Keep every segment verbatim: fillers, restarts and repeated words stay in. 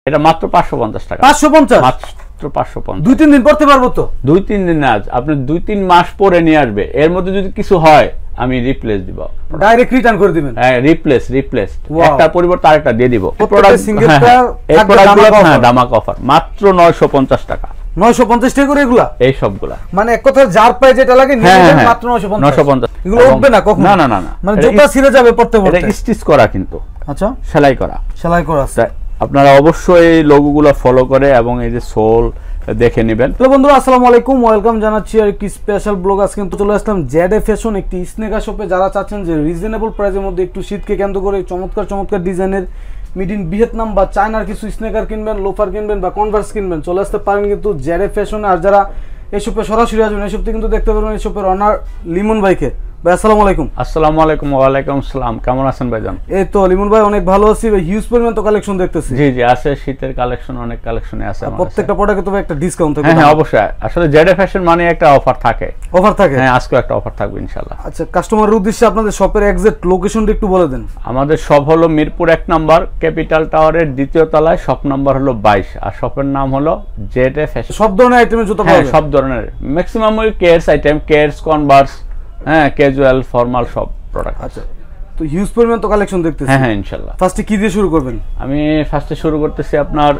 এটা মাত্র পাঁচশো পঞ্চাশ টাকা। পাঁচশো পঞ্চাশ মাত্র পাঁচশো পঞ্চাশ। দুই তিন দিন পড়তে পারবো তো? দুই তিন দিন না, আপনি দুই তিন মাস পরে নিয়ে আসবে, এর মধ্যে যদি কিছু হয় আমি রিপ্লেস দিব, ডাইরেক্ট রিটার্ন করে দিবেন। হ্যাঁ রিপ্লেস রিপ্লেস একটা পরিবর্তে আরেকটা দিয়ে দিব। প্রোডাক্ট সিঙ্গেলটা এই প্রোডাক্টগুলো হ্যাঁ ধামাকা অফার মাত্র নয়শো পঞ্চাশ টাকা। নয়শো পঞ্চাশ টাকা করে এগুলা, এই সবগুলা মানে এক কথা যার প্রাইস যেটা লাগে নিয়ে নেবেন মাত্র নয়শো পঞ্চাশ। নয়শো পঞ্চাশ এগুলো উঠবে না কখনো? না না না, মানে জুতা ছিঁড়ে যাবে পড়তে পড়তে। এটা স্টিচ করা কিন্তু, আচ্ছা সেলাই করা, সেলাই করা আছে। আপনারা অবশ্যই এই লোগোগুলো ফলো করে এবং এই যে সোল দেখে নেবেন। তো বন্ধুরা আসসালামু আলাইকুম, ওয়েলকাম জানাচ্ছি আর একটি স্পেশাল ব্লগ। আজকে কিন্তু চলে আসলাম জেড এ ফ্যাশন, একটি স্নেকার শপে। যারা চাচ্ছেন যে রিজনেবল প্রাইসের মধ্যে একটু শীতকে কেন্দ্র করে চমৎকার চমৎকার ডিজাইনের মিড ইন ভিয়েতনাম বা চায়নার কিছু স্নেকার কিনবেন, লোফার কিনবেন বা কনভার্স কিনবেন, চলে আসতে পারেন কিন্তু জেড এ ফ্যাশনে। আর যারা এই শপে সরাসরি আসবেন, এই শপে কিন্তু দেখতে পারবেন এই শপের অনার লিমন ভাইকে। ভাই আসসালামু আলাইকুম। আসসালামু আলাইকুম। ওয়ালাইকুম আসসালাম। কেমন আছেন ভাইজান? এই তো লিমন ভাই অনেক ভালো আছি ভাই। হিউজ পরিমাণ তো কালেকশন দেখতেছি। জি জি আছে, শীতের কালেকশন অনেক কালেকশনে আছে। প্রত্যেকটা প্রোডাক্টে তো একটা ডিসকাউন্ট থাকে। হ্যাঁ অবশ্যই, আসলে জেড এ ফ্যাশন মানে একটা অফার থাকে। অফার থাকে? হ্যাঁ আজকে একটা অফার থাকবে ইনশাআল্লাহ। আচ্ছা, কাস্টমারের উদ্দেশ্যে আপনাদের শপের এক্সাক্ট লোকেশনটা একটু বলে দেন। আমাদের শপ হলো মিরপুর এক নাম্বার ক্যাপিটাল টাওয়ারের দ্বিতীয় তলায়, শপ নাম্বার হলো বাইশ, আর শপের নাম হলো জেড এ ফ্যাশন। সব ধরনের আইটেমের জুতো পাবেন? হ্যাঁ সব ধরনের, ম্যাক্সিমাম ওই কেয়ারস আইটেম, কেয়ারস, কনভার্স, হ্যাঁ ক্যাজুয়াল, ফর্মাল সব প্রোডাক্ট। আচ্ছা, তো হিউজ পরিমাণ তো কালেকশন দেখতেছি। হ্যাঁ হ্যাঁ ইনশাআল্লাহ। ফার্স্টে কি দিয়ে শুরু করবেন? আমি ফার্স্টে শুরু করতেছি আপনার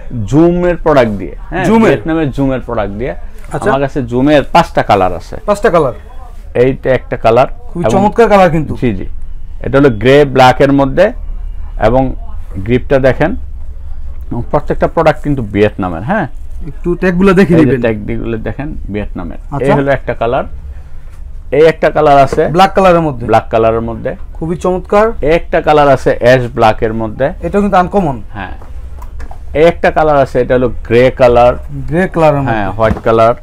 জুমের প্রোডাক্ট দিয়ে। হ্যাঁ ভিয়েতনামের জুমের প্রোডাক্ট দিয়ে। আমার কাছে জুমের পাঁচটা কালার আছে। পাঁচটা কালার? এইটা একটা কালার, খুব চমৎকার কালার কিন্তু। জি জি, এটা হলো গ্রে ব্ল্যাক এর মধ্যে, এবং গ্রিপটা দেখেন। প্রত্যেকটা প্রোডাক্ট কিন্তু ভিয়েতনামের। হ্যাঁ একটু ট্যাগগুলো দেখে নেবেন। ট্যাগগুলো দেখেন ভিয়েতনামের। এই হলো একটা কালার। এই একটা কালার আছে ব্ল্যাক কালারের মধ্যে, ব্ল্যাক কালারের মধ্যে খুবই চমৎকার। এই একটা কালার আছে অ্যাশ ব্ল্যাক এর মধ্যে, এটা কিন্তু আনকমন। হ্যাঁ এই একটা কালার আছে, এটা হলো গ্রে কালার, গ্রে কালারের মধ্যে, হ্যাঁ হোয়াইট কালার।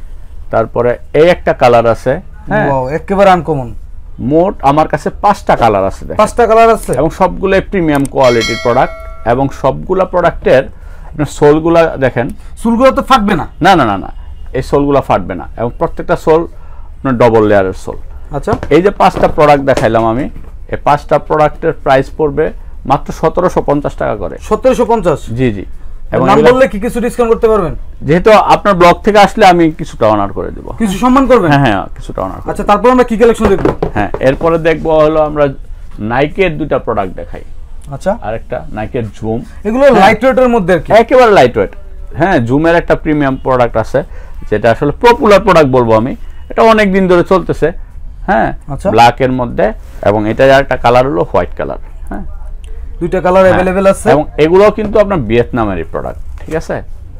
তারপরে এই একটা কালার আছে, হ্যাঁ ওয়াও একেবারে আনকমন। মোট আমার কাছে পাঁচটা কালার আছে। পাঁচটা কালার আছে এবং সবগুলো প্রিমিয়াম কোয়ালিটির প্রোডাক্ট, এবং সবগুলা প্রোডাক্টের আপনার সোলগুলা দেখেন। সোলগুলো তো ফাটবে না? না না না না, এই সোলগুলা ফাটবে না, এবং প্রত্যেকটা সোল আপনার ডবল লেয়ারের সোল। আচ্ছা, এই যে পাঁচটা প্রোডাক্ট দেখাইলাম আমি, এই পাঁচটা প্রোডাক্টের প্রাইস পড়বে মাত্র সতেরোশো পঞ্চাশ টাকা করে। সতেরোশো পঞ্চাশ? জি জি। এবং নাম বললে কি কিছু ডিসকাউন্ট করতে পারবেন? যেহেতু আপনার ব্লগ থেকে আসলে আমি কিছুটা অনার করে দেব। কিছু সম্মান করবেন? হ্যাঁ হ্যাঁ কিছুটা অনার। আচ্ছা, তারপর আমরা কি কালেকশন দেখব? হ্যাঁ এরপরে দেখব হলো আমরা নাইকের দুটো প্রোডাক্ট দেখাই। আচ্ছা, আরেকটা নাইকের জুম। এগুলো লাইট ওয়েটের মধ্যে আর কি? একেবারে লাইট ওয়েট। হ্যাঁ জুমের একটা প্রিমিয়াম প্রোডাক্ট আছে, যেটা আসলে পপুলার প্রোডাক্ট বলবো আমি। এটা অনেক দিন ধরে চলতেছে। হ্যাঁ ব্ল্যাক এর মধ্যে, এবং এটা একটা কালার হলো হোয়াইট কালার। হ্যাঁ দুইটা কালার अवेलेबल আছে, এবং এগুলো কিন্তু আপনার ভিয়েতনামেরই প্রোডাক্ট। ঠিক আছে,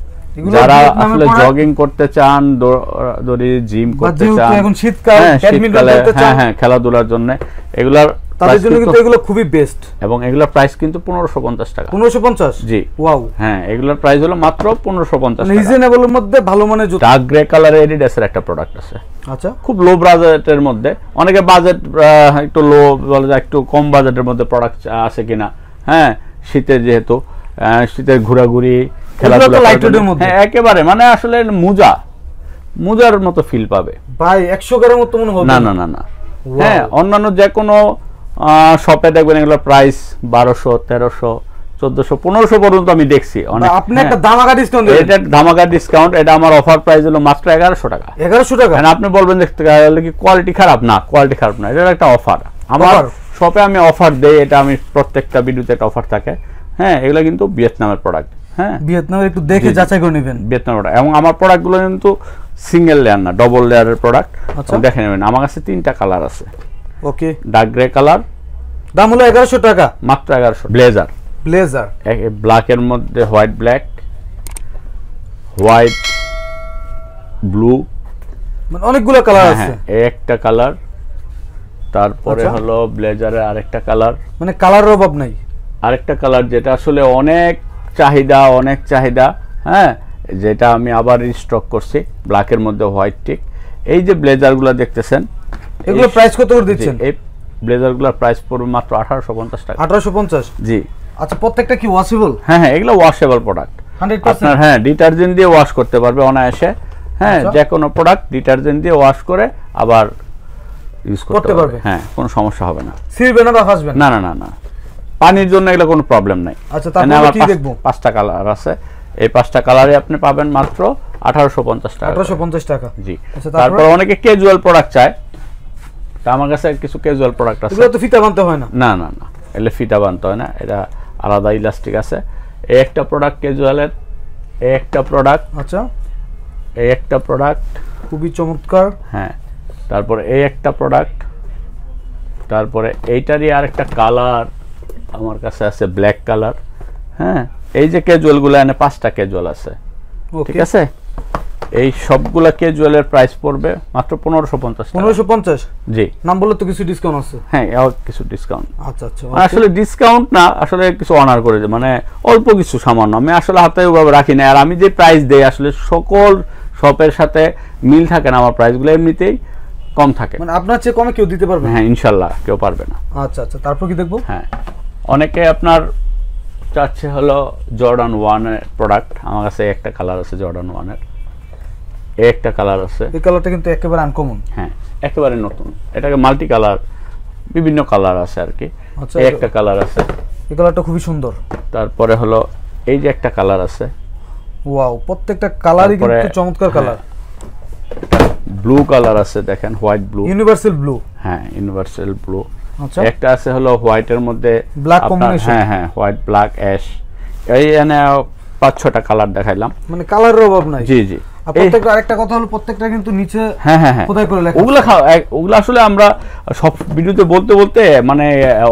যারা আসলে জগিং করতে চান, দড়ি জিম করতে চান, এখন শীতকাল ব্যাডমিন্টন খেলতে চান, হ্যাঁ হ্যাঁ খেলাধুলার জন্য, এগুলার তাদের জন্য কিন্তু এগুলো খুবই বেস্ট। এবং এগুলোর প্রাইস কিন্তু পনেরোশো পঞ্চাশ টাকা। পনেরোশো পঞ্চাশ? জি ওয়াও। হ্যাঁ এগুলোর প্রাইস হলো মাত্র পনেরোশো পঞ্চাশ টাকা। রিজনেবল এর মধ্যে ভালো মানের জুতো। ডার্ক গ্রে কালারের এডিডাসের একটা প্রোডাক্ট আছে। আচ্ছা, খুব লো বাজেটের মধ্যে, অনেকে বাজেট একটু লো বলে যায়, একটু কম বাজেটের মধ্যে প্রোডাক্ট আছে কিনা। হ্যাঁ শীতের, যেহেতু শীতের ঘোরাঘুরি, খেলাধুলা, হ্যাঁ একেবারে মানে আসলে মুজা মুজার মতো ফিল পাবে ভাই। একশো গ্রামের মতো মনে হবে? না না না না। হ্যাঁ অন্যান্য যে কোনো শপে দেখবেন এগুলো প্রাইস বারোশো, তেরোশো, চোদ্দশো, পনেরোশো পর্যন্ত আমি দেখছি। আপনি একটা ধামাকা ডিসকাউন্ট? এটা ধামাকা ডিসকাউন্ট। এটা আমার অফার প্রাইস হলো মাত্র এগারোশো টাকা। এগারোশো টাকা? আপনি বলবেন দেখতে কি কোয়ালিটি খারাপ? না, কোয়ালিটি খারাপ না, এটা একটা অফার। আমার শপে আমি অফার দেই, এটা আমি প্রত্যেকটা ভিডিওতে একটা অফার থাকে। হ্যাঁ এগুলো কিন্তু ভিয়েতনামের প্রোডাক্ট। হ্যাঁ ভিয়েতনামের, একটু দেখে যাচাই করে নেবেন ভিয়েতনামের প্রোডাক্ট। এবং আমার প্রোডাক্টগুলো কিন্তু সিঙ্গেল লেয়ার না, ডবল লেয়ারের প্রোডাক্ট। দেখে নেবেন, আমার কাছে তিনটা কালার আছে। ওকে, ডার্ক গ্রে কালার, দাম হলো এগারোশো টাকা মাত্র এগারোশো। ব্লেজার, ব্লেজার ব্ল্যাক এর মধ্যে হোয়াইট ব্ল্যাক, হোয়াইট ব্লু, মানে অনেকগুলো কালার আছে। এই একটা কালার, তারপরে হলো ব্লেজারের আরেকটা কালার, মানে কালারের অভাব নাই। আরেকটা কালার যেটা আসলে অনেক চাহিদা, অনেক চাহিদা, হ্যাঁ যেটা আমি আবার রিস্টক করছি, ব্ল্যাকের মধ্যে হোয়াইট টিক। এই যে ব্লেজারগুলো দেখতেছেন, এগুলো প্রাইস কত করে দিচ্ছেন? এই ব্লেজারগুলোর প্রাইস পড়বে মাত্র আঠারোশো পঞ্চাশ টাকা। আঠারোশো পঞ্চাশ? জি। আচ্ছা, প্রত্যেকটা কি ওয়াশেবল? হ্যাঁ হ্যাঁ এগুলো ওয়াশেবল প্রোডাক্ট হান্ড্রেড পার্সেন্ট। আপনার হ্যাঁ ডিটারজেন্ট দিয়ে ওয়াশ করতে পারবে অনায়াসে। হ্যাঁ যে কোনো প্রোডাক্ট ডিটারজেন্ট দিয়ে ওয়াশ করে আবার ইউজ করতে পারবে। হ্যাঁ কোনো সমস্যা হবে না, ছিঁড়বে না বা ফাসবে না না না না। পানির জন্য এগুলো কোনো প্রবলেম নাই। আচ্ছা তারপরে কি দেখব? পাঁচটা কালার আছে, এই পাঁচটা কালারে আপনি পাবেন মাত্র আঠারোশো পঞ্চাশ টাকা। আঠারোশো পঞ্চাশ টাকা, জি। তারপর অনেকে ক্যাজুয়াল প্রোডাক্ট চায়, তা আমার কাছে কিছু ক্যাজুয়াল প্রোডাক্ট আছে। এগুলো তো ফিতা বানতে হয় না? না না না, এগুলো ফিতা বানতে হয় না, এটা আলাদা ইলাস্টিক আছে। এই একটা প্রোডাক্ট ক্যাজুয়ালের, এই একটা প্রোডাক্ট, আচ্ছা এই একটা প্রোডাক্ট খুবই চমৎকার। হ্যাঁ, তারপরে এই একটা প্রোডাক্ট, তারপরে এইটারই আরেকটা কালার আমার কাছে আছে ব্ল্যাক কালার। হ্যাঁ, এই যে ক্যাজুয়ালগুলো এনে পাঁচটা ক্যাজুয়াল আছে, ঠিক আছে। এই সবগুলা ক্যাজুয়ালের প্রাইস পড়বে মাত্র পনেরোশো পঞ্চাশ। পনেরোশো পঞ্চাশ, জি। নাম বললে তো কিছু ডিসকাউন্ট আছে? হ্যাঁ, কিছু ডিসকাউন্ট। আচ্ছা আচ্ছা, আসলে ডিসকাউন্ট না, আসলে কিছু অনার করে যে মানে অল্প কিছু সামান্য, আমি আসলে হাতে ওভাবে রাখি না। আর আমি যে প্রাইস দেই আসলে সকল শপের সাথে মিল থাকে না, আমার প্রাইসগুলো এমনিতেই কম থাকে। মানে আপনার চেয়ে কমে কেউ দিতে পারবে? হ্যাঁ ইনশাল্লাহ কেউ পারবে না। আচ্ছা আচ্ছা, তারপর কি দেখবো? হ্যাঁ, অনেকে আপনার চাচ্ছে হলো জর্ডান ওয়ানের প্রোডাক্ট, আমার কাছে একটা কালার আছে জর্ডান ওয়ানের, একটা কালার আছে। এই কালারটা কিন্তু একেবারে আনকমন। হ্যাঁ, একেবারে নতুন, এটাকে মাল্টি কালার, বিভিন্ন কালার আছে আর কি। আচ্ছা, এই একটা কালার আছে, এই কালারটা খুবই সুন্দর। তারপরে হলো এই যে একটা কালার আছে, ওয়াও, প্রত্যেকটা কালারই কিন্তু চমৎকার কালার। ব্লু কালার আছে, দেখেন হোয়াইট ব্লু, ইউনিভার্সাল ব্লু। হ্যাঁ, ইউনিভার্সাল ব্লু। আচ্ছা, একটা আছে হলো হোয়াইটের মধ্যে ব্ল্যাক কম্বিনেশন। হ্যাঁ হ্যাঁ, হোয়াইট ব্ল্যাক অ্যাশ, এই এনে পাঁচ ছটা কালার দেখাইলাম, মানে কালারের অভাব নাই। জি জি। প্রত্যেকটা আরেকটা কথা হলো প্রত্যেকটা কিন্তু নিচে হ্যাঁ হ্যাঁ হ্যাঁ খোদাই করে লেখা। ওগুলা ওগুলা আসলে আমরা সব ভিডিওতে বলতে বলতে মানে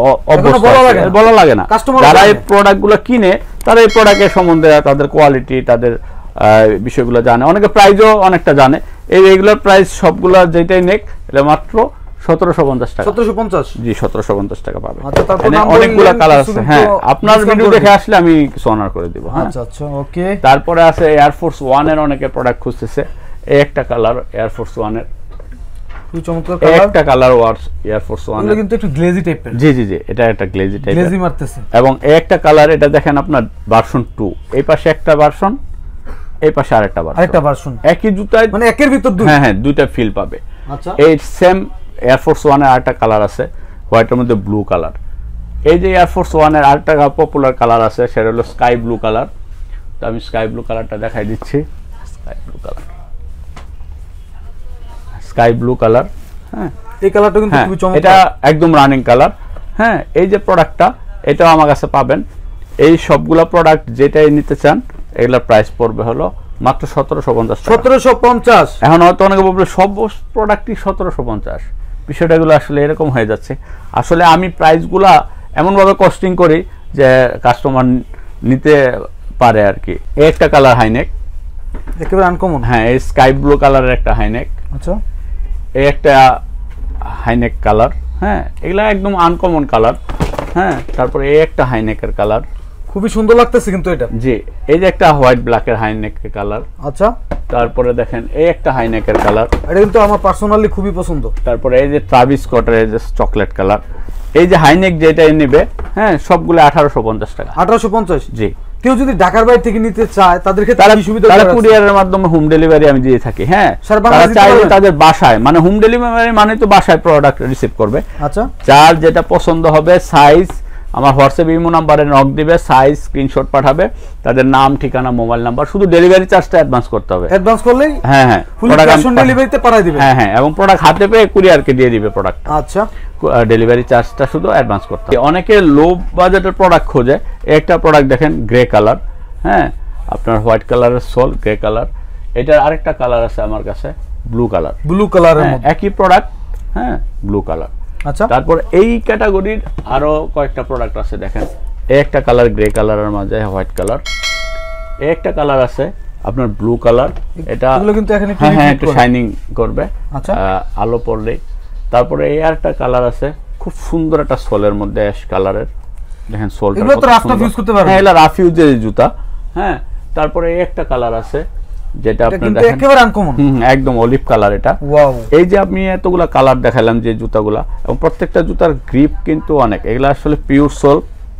বলা লাগে না। যারা এই প্রোডাক্টগুলো কিনে তারা এই প্রোডাক্টের সম্বন্ধে তাদের কোয়ালিটি, তাদের বিষয়গুলো জানে, অনেকে প্রাইসও অনেকটা জানে। এই এগুলোর প্রাইস সবগুলা যেটাই নেক এটা মাত্র সতেরোশো পঞ্চাশ টাকা। সতেরোশো পঞ্চাশ, জি, সতেরোশো পঞ্চাশ টাকা পাবে। অনেকগুলো কালার আছে। হ্যাঁ, আপনার ভিডিও দেখে আসলে আমি কিছু অনার করে দিব। আচ্ছা আচ্ছা, ওকে। তারপরে আছে এয়ারফোর্স ওয়ান এর অনেকে প্রোডাক্ট খুঁজতেছে, এই একটা কালার এয়ারফোর্স ওয়ান এর, খুব চমৎকার কালার। একটা কালার ওয়ার্স এয়ারফোর্স ওয়ান এগুলো কিন্তু একটু গ্লেজি টাইপের। জি জি জি, এটা একটা গ্লেজি টাইপের, গ্লেজি মারতেছে। এবং এই একটা কালার, এটা দেখেন আপনার ভার্সন টু, এই পাশে একটা ভার্সন, এই পাশে আরেকটা ভার্সন, আরেকটা ভার্সন, একই জুতায় মানে একের ভিতর দুই। হ্যাঁ হ্যাঁ, দুইটা ফিল পাবে। আচ্ছা, এই সেম এয়ারফোর্স ওয়ান এর আরেকটা কালার আছে হোয়াইটের মধ্যে ব্লু কালার। এই যে এয়ারফোর্স ওয়ান এর আরেকটা পপুলার কালার আছে, সেটা হলো স্কাই ব্লু কালার। তো আমি স্কাই ব্লু কালারটা দেখাই দিচ্ছি। Sky blue colour, sky blue colour. হ্যাঁ, এই কালারটা কিন্তু খুবই চমৎকার, এটা একদম রানিং কালার। হ্যাঁ, এই যে প্রোডাক্টটা, এটাও আমার কাছে পাবেন। এই সবগুলা প্রোডাক্ট যেটাই নিতে চান এগুলোর প্রাইস পড়বে হলো মাত্র সতেরোশো পঞ্চাশ। সতেরোশো পঞ্চাশ। এখন হয়তো অনেকে বলবে সব প্রোডাক্টই সতেরোশো পঞ্চাশ, বিষয়টাগুলো আসলে এরকম হয়ে যাচ্ছে। আসলে আমি প্রাইসগুলা এমনভাবে কস্টিং করি যে কাস্টমার নিতে পারে আর কি। এই একটা কালার হাইনেক, একেবারে আনকমন। হ্যাঁ, এই স্কাই ব্লু কালারের একটা হাইনেক। আচ্ছা, এই একটা হাইনেক কালার। হ্যাঁ, এগুলা একদম আনকমন কালার। হ্যাঁ, তারপরে এই একটা হাইনেকের কালার, খুবই সুন্দর লাগতেছে কিন্তু এটা। জি, এই যে একটা হোয়াইট ব্ল্যাকের হাইনেকের কালার। আচ্ছা, তারপরে দেখেন এই একটা হাইনেকের কালার, এটা কিন্তু আমার পার্সোনালি খুবই পছন্দ। তারপরে এই যে ট্রাভিস স্কটের এই যে চকলেট কালার। এই যে হাইনেক যেটাই নেবে, হ্যাঁ, সবগুলো আঠারোশো পঞ্চাশ টাকা। আঠারোশো পঞ্চাশ, জি। কেউ যদি ঢাকার বাইরে থেকে নিতে চায় তাদের ক্ষেত্রে কি সুবিধা? তারা কুরিয়ারের মাধ্যমে হোম ডেলিভারি আমি দিয়ে থাকি। হ্যাঁ, তারা চাইলে তাদের বাসায়, মানে হোম ডেলিভারি মানে তো বাসায় প্রোডাক্ট রিসিভ করবে। আচ্ছা, যার যেটা পছন্দ হবে, সাইজ আমার হোয়াটসঅ্যাপ ইমো নাম্বারে নক দিবে, সাইজ স্ক্রিনশট পাঠাবে, তাদের নাম, ঠিকানা, মোবাইল নাম্বার, শুধু ডেলিভারি চার্জটা অ্যাডভান্স করতে হবে। অ্যাডভান্স করলেই হ্যাঁ হ্যাঁ, ক্যাশ অন ডেলিভারিতে পাঠিয়ে দিবে। হ্যাঁ হ্যাঁ, এবং প্রোডাক্ট হাতে পেয়ে কুরিয়ারকে দিয়ে দিবে প্রোডাক্ট। আচ্ছা, ডেলিভারি চার্জটা শুধু অ্যাডভান্স করতে হবে। অনেকে লো বাজেটের প্রোডাক্ট খোঁজে। একটা প্রোডাক্ট দেখেন গ্রে কালার। হ্যাঁ, আপনার হোয়াইট কালারের সোল, গ্রে কালার। এটার আরেকটা কালার আছে আমার কাছে ব্লু কালার। ব্লু কালারের মধ্যে একই প্রোডাক্ট, হ্যাঁ, ব্লু কালার। আচ্ছা, তারপর এই ক্যাটাগরির আরো কয়েকটা প্রোডাক্ট আছে দেখেন। এই একটা কালার গ্রে কালারের মাঝে হোয়াইট কালার। এই একটা কালার আছে আপনার ব্লু কালার। এটা এগুলো কিন্তু এখানে হ্যাঁ হ্যাঁ, একটু শাইনিং করবে। আচ্ছা, আলো পড়লে। তারপরে এই আরেকটা কালার আছে খুব সুন্দর, একটা সোলের মধ্যে অ্যাশ কালারের, দেখেন সোলটা। এগুলো তো রাফ ইউজ করতে পারবেন। হ্যাঁ, এটা রাফ ইউজের জুতা। হ্যাঁ, তারপরে এই একটা কালার আছে যেটা আপনি দেখেন একেবারে আনকমন, হুম, একদম অলিভ কালার। এটা ওয়াও। এই যে আমি এতগুলা কালার দেখালাম যে জুতাগুলা, এবং প্রত্যেকটা জুতার গ্রিপ কিন্তু অনেক, এগুলা আসলে পিওর সোল।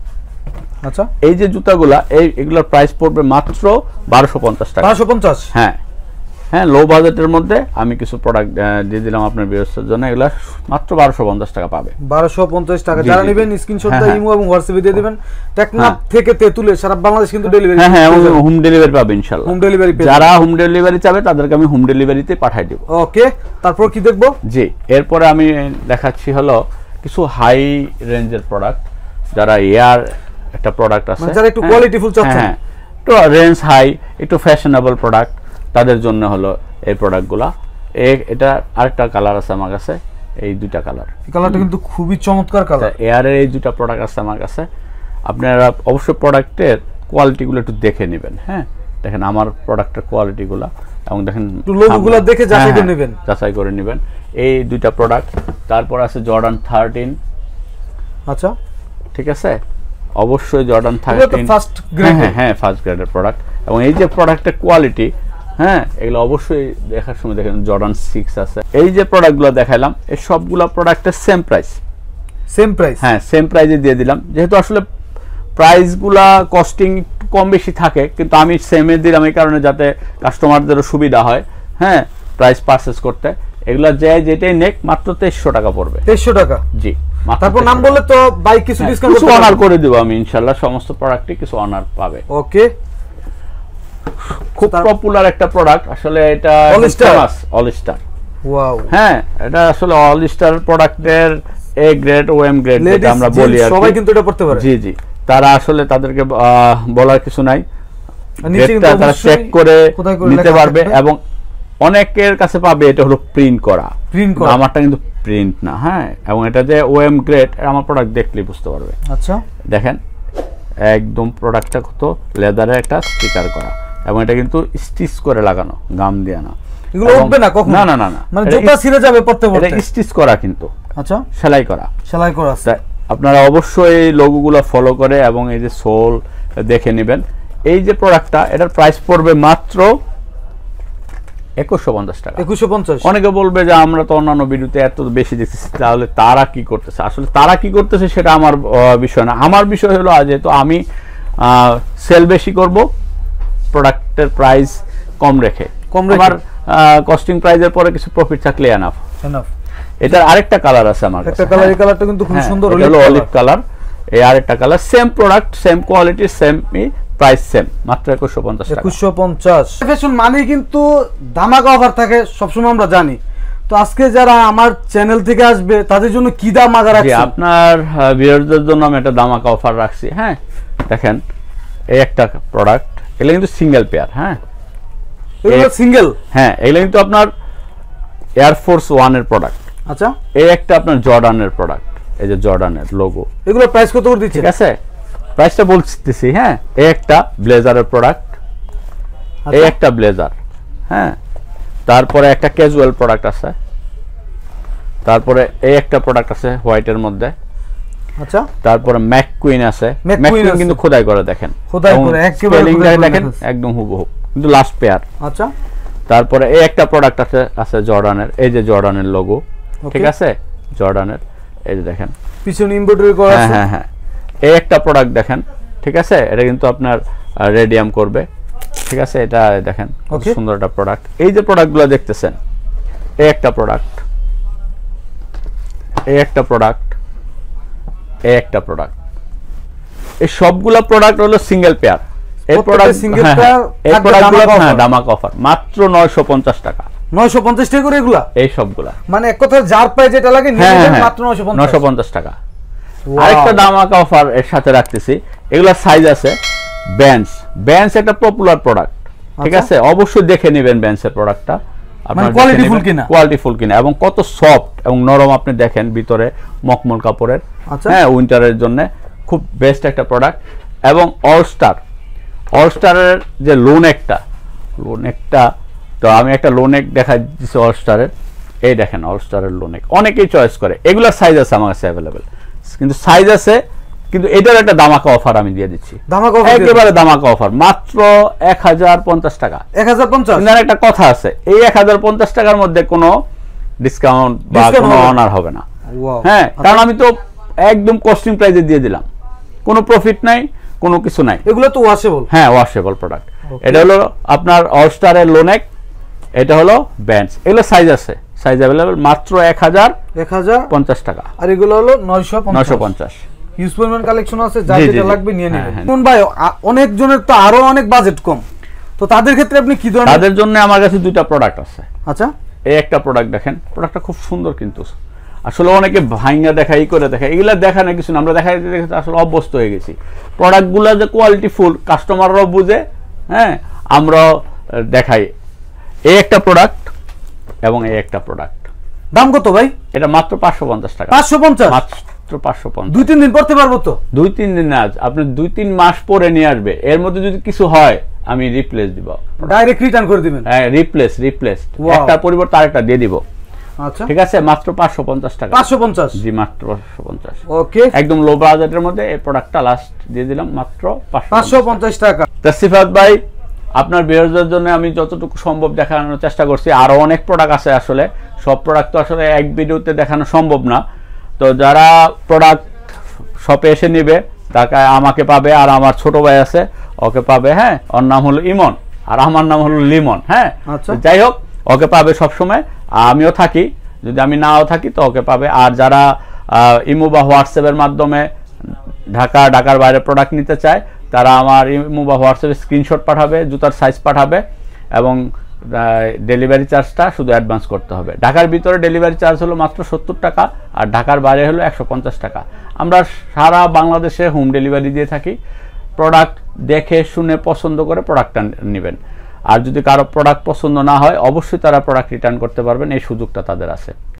আচ্ছা, এই যে জুতাগুলা, এই এগুলোর প্রাইস পড়বে মাত্র বারোশো পঞ্চাশ টাকা। বারোশো পঞ্চাশ, হ্যাঁ, হ্যাঁ লো বাজেটের মধ্যে আমি কিছু প্রোডাক্ট দিয়ে দিলাম আপনার ভিউয়ার্সদের জন্য। এগুলা মাত্র বারোশো পঞ্চাশ টাকা পাবে। বারোশো পঞ্চাশ টাকা। যারা নেবেন স্ক্রিনশট দিয়ে ইমো এবং হোয়াটসঅ্যাপে দিয়ে দিবেন। টেকনাফ থেকে তেতুলে সারা বাংলাদেশ কিন্তু ডেলিভারি। হ্যাঁ হ্যাঁ হোম ডেলিভারি পাবে ইনশাআল্লাহ। হোম ডেলিভারি পেয়ে যারা হোম ডেলিভারি চাবে তাদেরকে আমি হোম ডেলিভারিতে পাঠিয়ে দেব। ওকে, তারপর কি দেখবো? জি, এরপরে আমি দেখাচ্ছি হলো কিছু হাই রেঞ্জের প্রোডাক্ট। যারা এয়ার একটা প্রোডাক্ট আছে, মানে যারা একটু কোয়ালিটিফুল চাচ্ছেন, হ্যাঁ একটু রেঞ্জ হাই, একটু ফ্যাশনেবল প্রোডাক্ট, তাদের জন্য হলো এই প্রোডাক্টগুলা। এটা আরেকটা কালার আছে আমার কাছে, এই দুইটা কালার। এই কালারটা কিন্তু খুবই চমৎকার কালার। এয়ারের এই দুইটা প্রোডাক্ট আছে আমার কাছে। আপনারা অবশ্যই প্রোডাক্টের কোয়ালিটিগুলো একটু দেখে নেবেন। হ্যাঁ দেখেন আমার প্রোডাক্টের কোয়ালিটিগুলো এবং দেখেন লোগোগুলো দেখে যাচাই করে নেবেন। যাচাই করে নেবেন এই দুইটা প্রোডাক্ট। তারপর আছে জর্ডান থার্টিন। আচ্ছা ঠিক আছে, অবশ্যই জর্ডান থার্টিন ফার্স্ট গ্রেড। হ্যাঁ হ্যাঁ ফার্স্ট গ্রেডের প্রোডাক্ট। এবং এই যে প্রোডাক্টের কোয়ালিটি, হ্যাঁ এগুলো অবশ্যই দেখার সময় দেখেন জর্ডান সিক্স আছে। এই যে প্রোডাক্টগুলো দেখাইলাম এই সবগুলো প্রোডাক্টের সেম প্রাইস। Same price? হ্যাঁ সেম প্রাইসে দিয়ে দিলাম। যেহেতু আসলে প্রাইসগুলা কস্টিং কম বেশি থাকে, কিন্তু আমি সেমে দিলাম এই কারণে যাতে কাস্টমারদেরও সুবিধা হয় হ্যাঁ প্রাইস পারচেস করতে। এগুলো যে যেটাই নেক মাত্র তেইশশো টাকা পড়বে। তেইশশো টাকা? জি। তারপর নাম বললে তো বাই কিছু ডিসকাউন্ট কিছু অনার করে দেব আমি ইনশাআল্লাহ। সমস্ত প্রোডাক্টে কিছু অনার পাবে। ওকে, খুব পপুলার একটা প্রোডাক্ট আসলে। এটা ফেমাস অল স্টার। ওয়াও, হ্যাঁ এটা আসলে অল স্টার প্রোডাক্টের A grade O M grade যেটা আমরা বলি আর সবাই কিন্তু এটা পড়তে পারে। জি জি, তারা আসলে তাদেরকে বলার কিছু নাই, গ্রেডটা তারা চেক করে নিতে পারবে। এবং অনেকের কাছে পাবে এটা হলো প্রিন্ট করা। প্রিন্ট করা, আমারটা কিন্তু প্রিন্ট না। হ্যাঁ এবং এটা যে ও এম গ্রেড আমার প্রোডাক্ট দেখলেই বুঝতে পারবে। আচ্ছা দেখেন একদম প্রোডাক্টটা কত লেদারের একটা স্টিকার করা, এবং এটা কিন্তু স্টিচ করে লাগানো, গাম দিয়ে না। এগুলো উঠবে না কখনো? না না না না, মানে জুতা ছিঁড়ে যাবে পড়তে পড়তে। এটা স্টিচ করা কিন্তু। আচ্ছা, সেলাই করা। সেলাই করা আছে। আপনারা অবশ্যই এই লোগোগুলো ফলো করে এবং এই যে সোল দেখে নেবেন। এই যে প্রোডাক্টটা এটার প্রাইস পড়বে মাত্র একুশশো পঞ্চাশ টাকা। একুশশো পঞ্চাশ। অনেকে বলবে যে আমরা তো অন্যান্য ভিডিওতে এত বেশি দেখতেছি, তাহলে তারা কি করতেছে? আসলে তারা কি করতেছে সেটা আমার বিষয় না। আমার বিষয় হলো যেহেতু আমি সেল বেশি করব, প্রোডাক্টের প্রাইস কম রেখে, কম রেখে আমার কস্টিং প্রাইসের পরে কিছু প্রফিট থাকলে এনাফ। এনাফ। এটার আরেকটা কালার আছে আমার কাছে। একটা কালার, এই কালারটা কিন্তু খুব সুন্দর, হলো অলিভ কালার। এই আরেকটা colour, same product, same quality, same price, same মাত্র একুশশো পঞ্চাশ টাকা। একুশশো পঞ্চাশ। ফ্যাশন মানে কিন্তু ধামাকা অফার থাকে সবসময়, আমরা জানি। তো আজকে যারা আমার চ্যানেল থেকে আসবে তাদের জন্য কি ধামাকা রাখছি? আপনার ভিউয়ারদের জন্য আমি একটা ধামাকা অফার রাখছি। হ্যাঁ দেখেন এই একটা প্রোডাক্ট, এগুলো কিন্তু সিঙ্গেল পেয়ার। হ্যাঁ এগুলো সিঙ্গেল? হ্যাঁ এগুলো কিন্তু আপনার এয়ারফোর্স ওয়ান এর প্রোডাক্ট। আচ্ছা, এই একটা আপনার জর্ডানের প্রোডাক্ট, এই যে জর্ডানের লোগো। এগুলো প্রাইস কত করে দিচ্ছেন? ঠিক আছে, প্রাইসটা বলতেছি। হ্যাঁ এই একটা ব্লেজারের প্রোডাক্ট, এই একটা ব্লেজার। হ্যাঁ তারপরে একটা ক্যাজুয়াল প্রোডাক্ট আছে, তারপরে এই একটা প্রোডাক্ট আছে হোয়াইটের মধ্যে। আচ্ছা, তারপরে ম্যাককুইন আছে। ম্যাককুইন কিন্তু খোদাই করে দেখেন, খোদাই করে একেবারে দেখেন একদম হুবহু, কিন্তু লাস্ট পেয়ার। আচ্ছা, তারপরে এই একটা প্রোডাক্ট আছে আছে জর্ডানের, এই যে জর্ডানের লোগো। ঠিক আছে, জর্ডানের এই যে দেখেন পিছনে এমব্রয়ডারি করা আছে। হ্যাঁ হ্যাঁ, এই একটা প্রোডাক্ট দেখেন। ঠিক আছে, এটা কিন্তু আপনার রেডিয়াম করবে। ঠিক আছে, এটা দেখেন কত সুন্দর একটা প্রোডাক্ট। এই যে প্রোডাক্টগুলো দেখতেছেন, এই একটা প্রোডাক্ট, এই একটা প্রোডাক্ট, এই একটা প্রোডাক্ট, এই সবগুলা প্রোডাক্ট হলো সিঙ্গেল পেয়ার। এই প্রোডাক্ট সিঙ্গেল পেয়ার, এই প্রোডাক্টগুলো হ্যাঁ ধামাকা অফার মাত্র নয়শো পঞ্চাশ টাকা। নয়শো পঞ্চাশ টাকা করে এগুলা? এই সবগুলা মানে এক কথায় যার প্রাইস যেটা লাগে নিয়ে নেবেন মাত্র নয়শো পঞ্চাশ টাকা। আরেকটা ধামাকা অফার এর সাথে রাখতেছি। এগুলা সাইজ আছে বেঞ্চ। বেঞ্চ একটা পপুলার প্রোডাক্ট। ঠিক আছে, অবশ্যই দেখে নেবেন বেঞ্চের প্রোডাক্টটা, আপনার কোয়ালিটিফুল কিনা, কোয়ালিটিফুল কিনা এবং কত সফট এবং নরম। আপনি দেখেন ভিতরে মখমল কাপড়ের। হ্যাঁ উইন্টারের জন্য খুব বেস্ট একটা প্রোডাক্ট। এবং অলস্টার, অলস্টারের যে লোনেকটা, লোনেকটা তো আমি একটা লোনেক দেখা দিচ্ছি অলস্টারের। এই দেখেন অলস্টারের লোনেক অনেকেই চয়েস করে। এগুলোর সাইজ আছে আমার কাছে অ্যাভেলেবেল, কিন্তু সাইজ আছে, কিন্তু এটার একটা ধামাকা অফার আমি দিয়ে দিচ্ছি। ধামাকা অফার, একেবারে ধামাকা অফার, মাত্র এক হাজার পঞ্চাশ টাকা। এক হাজার পঞ্চাশ। কিন্তু একটা কথা আছে, এই এক হাজার পঞ্চাশ টাকার মধ্যে কোনো ডিসকাউন্ট বা কোনো অনার হবে না। হ্যাঁ, কারণ আমি তো একদম কস্টিং প্রাইসে দিয়ে দিলাম, কোনো প্রফিট নাই, কোনো কিছু নাই। এগুলো তো ওয়াশেবল। হ্যাঁ ওয়াশেবল প্রোডাক্ট। এটা হলো আপনার অলস্টারের লোনেক। এটা হলো ব্যান্ডস, এগুলো সাইজ আছে, সাইজ অ্যাভেলেবল, মাত্র এক হাজার এক হাজার পঞ্চাশ টাকা। আর এগুলো হলো নয়শো নয়শো পঞ্চাশ। হিউজ পরিমাণ কালেকশন আছে, যা যেটা লাগবে নিয়ে নেবেন। কোন ভাই অনেক জনের তো আরো অনেক বাজেট কম, তো তাদের ক্ষেত্রে আপনি কি ধরনের? তাদের জন্য আমার কাছে দুইটা প্রোডাক্ট আছে। আচ্ছা, এই একটা প্রোডাক্ট দেখেন, প্রোডাক্টটা খুব সুন্দর, কিন্তু আসলে অনেকে ভাঙা দেখা, ই করে দেখা, এগুলা দেখা না কিছু না, আমরা দেখা আসলে অভ্যস্ত হয়ে গেছি। প্রোডাক্টগুলো যে কোয়ালিটি ফুল, কাস্টমাররাও বুঝে, হ্যাঁ, আমরাও দেখাই। এই একটা প্রোডাক্ট এবং এই একটা প্রোডাক্ট। দাম কত ভাই? এটা মাত্র পাঁচশো পঞ্চাশ টাকা। পাঁচশো পঞ্চাশ? মাত্র পাঁচশো পঞ্চাশ। দুই তিন দিন পড়তে পারবো তো? দুই তিন দিন না, আপনি দুই তিন মাস পরে নিয়ে আসবে, এর মধ্যে যদি কিছু হয় আমি রিপ্লেস দিব, ডাইরেক্ট রিটার্ন করে দিবেন? হ্যাঁ, রিপ্লেস রিপ্লেস একটার পরিবর্তে আরেকটা দিয়ে দিব। আচ্ছা, ঠিক আছে, মাত্র পাঁচশো পঞ্চাশ টাকা। পাঁচশো পঞ্চাশ? জি, মাত্র পাঁচশো পঞ্চাশ। ওকে, একদম লো বাজেটের মধ্যে এই প্রোডাক্টটা লাস্ট দিয়ে দিলাম মাত্র পাঁচশো পঞ্চাশ টাকা। তা সিফাত ভাই, আপনার ভিউয়ারদের জন্য আমি যতটুকু সম্ভব দেখানোর চেষ্টা করছি। আরো অনেক প্রোডাক্ট আছে, আসলে সব প্রোডাক্ট তো আসলে এক ভিডিওতে দেখানো সম্ভব না। তো যারা প্রোডাক্ট শপে এসে নেবে, ঢাকায় আমাকে পাবে, আর আমার ছোট ভাই আছে ওকে পাবে। হ্যাঁ, ওর নাম হলো ইমন আর আমার নাম হলো লিমন। হ্যাঁ, যাই হোক, ওকে পাবে সবসময়, আমিও থাকি, যদি আমি নাও থাকি তো ওকে পাবে। আর যারা ইমো বা হোয়াটসঅ্যাপের মাধ্যমে ঢাকা ঢাকার বাইরে প্রোডাক্ট নিতে চায়, তারা আমার ইমো বা হোয়াটসঅ্যাপে স্ক্রিনশট পাঠাবে, জুতার সাইজ পাঠাবে, এবং ডেলিভারি চার্জটা শুধু অ্যাডভান্স করতে হবে। ঢাকার ভিতরে ডেলিভারি চার্জ হলো মাত্র সত্তর টাকা, আর ঢাকার বাইরে হলো একশো পঞ্চাশ টাকা। আমরা সারা বাংলাদেশে হোম ডেলিভারি দিয়ে থাকি। প্রোডাক্ট দেখে শুনে পছন্দ করে প্রোডাক্টটা নেবেন। আর যদি কারো প্রোডাক্ট পছন্দ না হয়, অবশ্যই তারা প্রোডাক্ট রিটার্ন করতে পারবেন, এই সুযোগটা তাদের আছে।